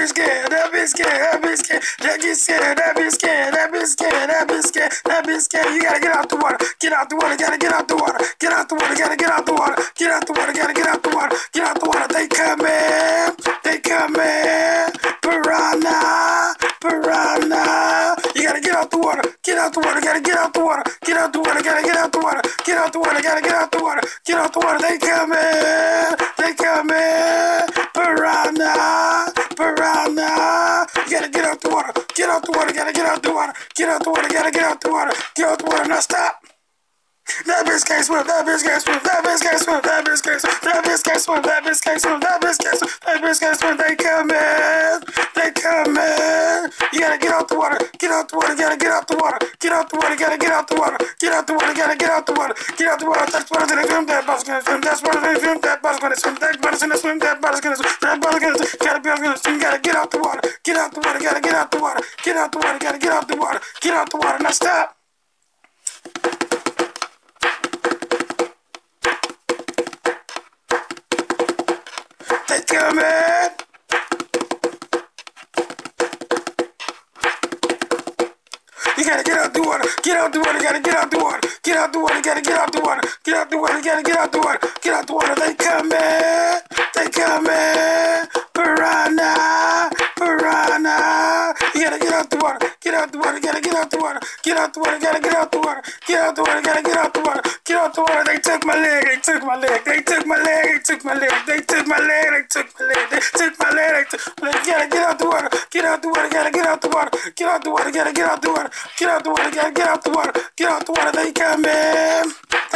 bitch scared, that bitch scared, that bitch scared, that get scared, that bitch scared, that bitch scared, that bitch scared, that bitch scared. You gotta get out the water, get out the water, gotta get out the water, get out the water, gotta get out the water, get out the water, gotta get out the water, get out the water. They coming, piranha, piranha. You gotta get out the water, get out the water, gotta get out the water, get out the water, gotta get out the water, get out the water, gotta get out the water, get out the water. They coming, piranha, piranha. You gotta get out the water, get out the water, gotta get out the water, get out the water, gotta get out the water, get out the water. Now stop. That bitch can't swim, that bitch can't swim, that bitch can't swim, that bitch can't swim, that bitch can't swim, that bitch can't swim, that bitch can't swim, that bitch can't swim. They coming. You gotta get out the water, get out the water, gotta get out the water, get out the water, gotta get out the water, get out the water, gotta get out the water, get out the water. That's what I'm gonna swim, that bus gonna swim, that's what I'm gonna swim, that bus gonna swim, that bus gonna swim, that bus gonna swim, that bus gonna swim, gotta be gonna swim, gotta get out the water, get out the water, gotta get out the water, get out the water, gotta get out the water, get out the water. Now stop. They coming. You gotta get out the water, get out the water, gotta get out the water, get out the water, gotta get out the water, get out the water, gotta get out the water, get out the water. They coming, piranha, piranha. You gotta get out the water, get out the water, gotta get out the water, get out the water, gotta get out the water, get out the water, gotta get out the water, get out the water. They took my leg, they took my leg, they took my leg, they took my leg, they took my leg, they took my leg, they took my leg, they took my leg. You gotta get out the water, get out the water, gotta get out the water, get out the water, gotta get out the water, get out the water, gotta get out the water, get out the water. They coming,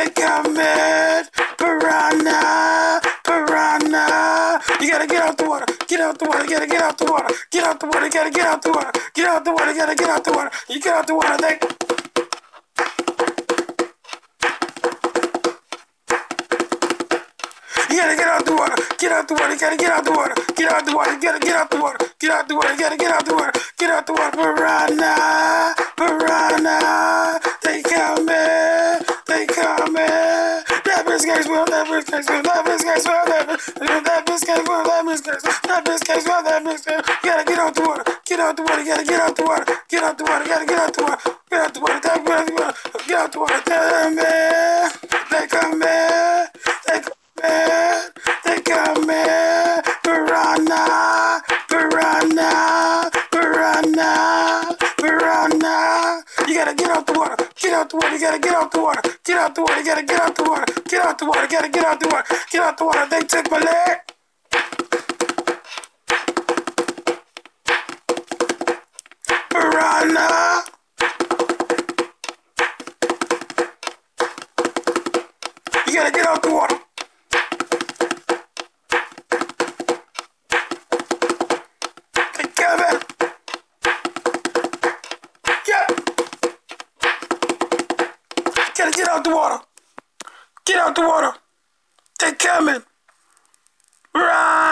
piranha, piranha. You gotta get out the water, get out the water, gotta get out the water, get out the water, gotta get out the water, get out the water, gotta get out the water. You get out the water, they. You gotta get out the water, get out the water, gotta get out the water, get out the water, gotta get out the water, get out the water, gotta get out the water, get out the water. Piranha, piranha. They coming, they coming. That bitch can't swim, that bitch can't swim, that bitch can't swim, that bitch can't swim, that bitch can't swim, that bitch can't swim, that bitch can't swim. You gotta get out the water, get out the water, gotta get out the water, get out the water, gotta get out the water, get out the water, get out the water, get out the water. They coming, they coming, piranha, piranha, piranha, piranha. You gotta get out the water, get out the water, you gotta get out the water, get out the water, you gotta get out the water, get out the water, gotta get out the water, get out the water. They took my leg. Piranha. You gotta get out the water. They coming. Gotta get out the water. Get out the water. They coming. Run.